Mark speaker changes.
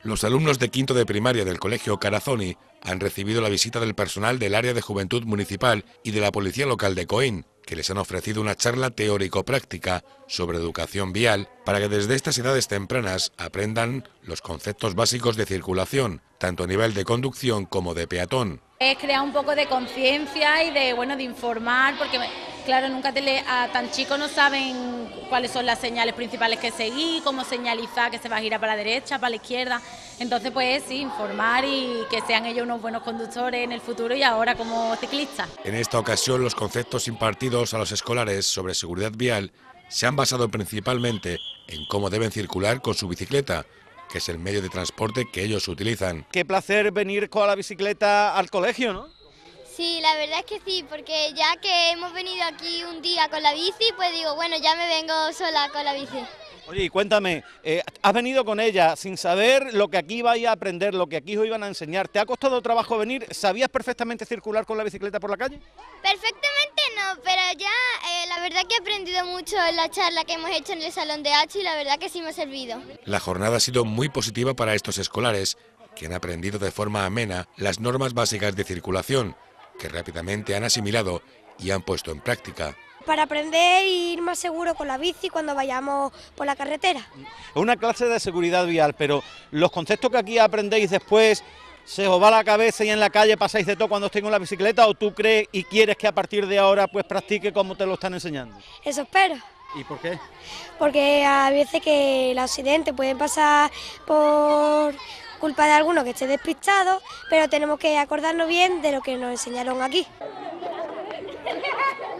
Speaker 1: Los alumnos de quinto de primaria del Colegio Carazoni han recibido la visita del personal del área de juventud municipal y de la policía local de Coín, que les han ofrecido una charla teórico-práctica sobre educación vial para que desde estas edades tempranas aprendan los conceptos básicos de circulación, tanto a nivel de conducción como de peatón.
Speaker 2: Es crear un poco de conciencia y de informar, porque claro, a tan chicos no saben cuáles son las señales principales que seguir, cómo señalizar que se va a girar para la derecha, para la izquierda. Entonces pues sí, informar y que sean ellos unos buenos conductores en el futuro y ahora como ciclistas.
Speaker 1: En esta ocasión los conceptos impartidos a los escolares sobre seguridad vial se han basado principalmente en cómo deben circular con su bicicleta, que es el medio de transporte que ellos utilizan.
Speaker 3: Qué placer venir con la bicicleta al colegio, ¿no?
Speaker 4: Sí, la verdad es que sí, porque ya que hemos venido aquí un día con la bici, pues digo, bueno, ya me vengo sola con la bici.
Speaker 3: Oye, y cuéntame, has venido con ella sin saber lo que aquí vais a aprender, lo que aquí os iban a enseñar. ¿Te ha costado trabajo venir? ¿Sabías perfectamente circular con la bicicleta por la calle?
Speaker 4: Perfectamente no, pero ya la verdad que he aprendido mucho en la charla que hemos hecho en el Salón de H y la verdad que sí me ha servido.
Speaker 1: La jornada ha sido muy positiva para estos escolares, que han aprendido de forma amena las normas básicas de circulación, que rápidamente han asimilado y han puesto en práctica.
Speaker 5: Para aprender e ir más seguro con la bici cuando vayamos por la carretera.
Speaker 3: Es una clase de seguridad vial, pero los conceptos que aquí aprendéis después, ¿se os va la cabeza y en la calle pasáis de todo cuando estéis con la bicicleta o tú crees y quieres que a partir de ahora pues practique como te lo están enseñando?
Speaker 5: Eso espero.
Speaker 3: ¿Y por qué?
Speaker 5: Porque a veces que los accidentes pueden pasar por culpa de alguno que esté despistado, pero tenemos que acordarnos bien de lo que nos enseñaron aquí.